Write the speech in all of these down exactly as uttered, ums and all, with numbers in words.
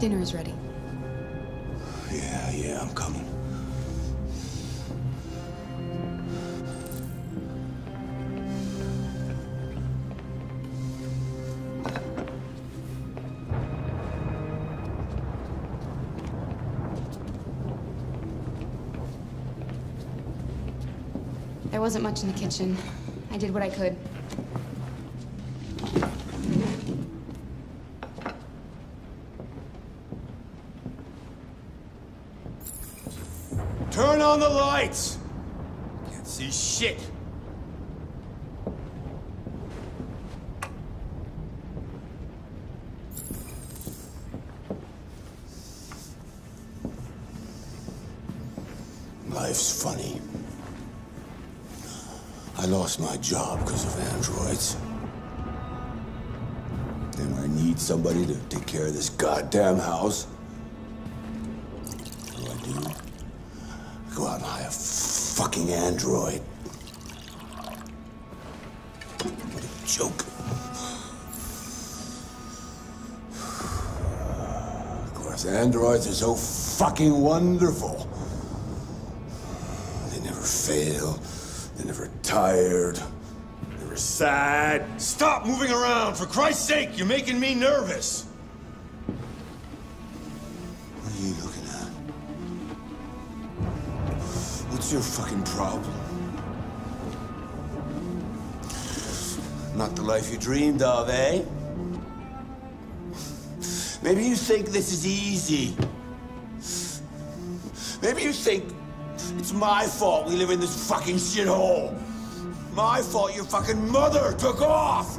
dinner is ready. Yeah, yeah, I'm coming. There wasn't much in the kitchen. I did what I could. Turn on the lights! Can't see shit. Life's funny. I lost my job because of androids. And I need somebody to take care of this goddamn house. What do I do? I go out and hire a fucking android. What a joke. Of course, androids are so fucking wonderful. They never fail. They're never tired, never sad. Stop moving around, for Christ's sake! You're making me nervous! What are you looking at? What's your fucking problem? Not the life you dreamed of, eh? Maybe you think this is easy. Maybe you think it's my fault we live in this fucking shithole. My fault your fucking mother took off.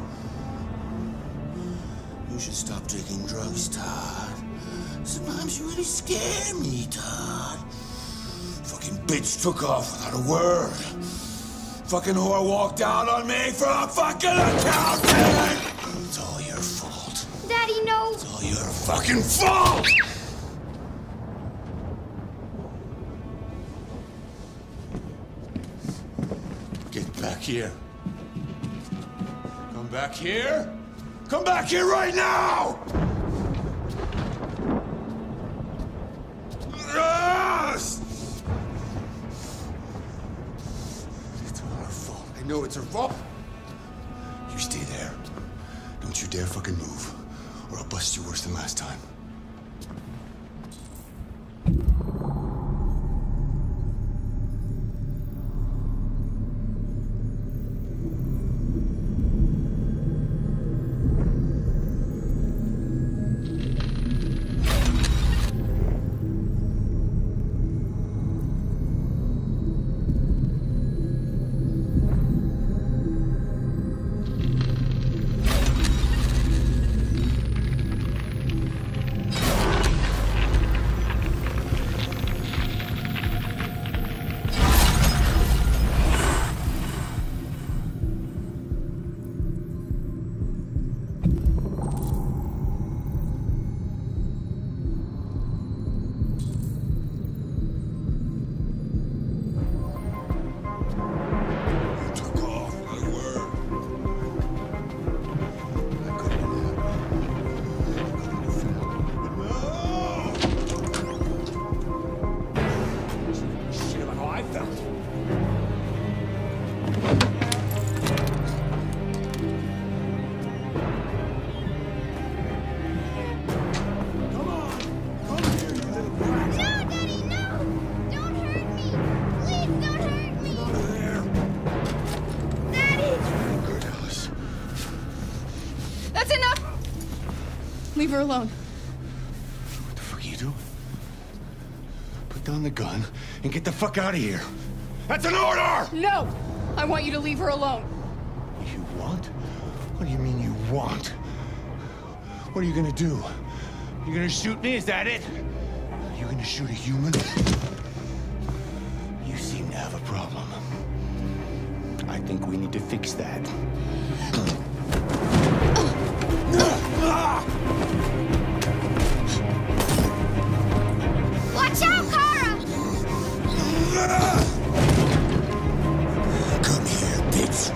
You should stop taking drugs, Todd. Sometimes you really scare me, Todd. Fucking bitch took off without a word. Fucking whore walked out on me for a fucking accountant. It's all your fault. Daddy, no. It's all your fucking fault. Back here. Come back here. Come back here right now! Yes! It's all her fault. I know it's her fault. You stay there. Don't you dare fucking move, or I'll bust you worse than last time. Leave her alone. What the fuck are you doing? Put down the gun and get the fuck out of here. That's an order! No! I want you to leave her alone. You want? What do you mean you want? What are you gonna do? You gonna shoot me? Is that it? You gonna shoot a human? You seem to have a problem. I think we need to fix that. Watch out, Kara! Come here, bitch.